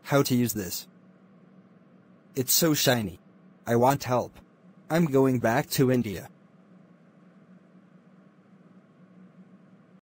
How to use this? It's so shiny. I want help. I'm going back to India.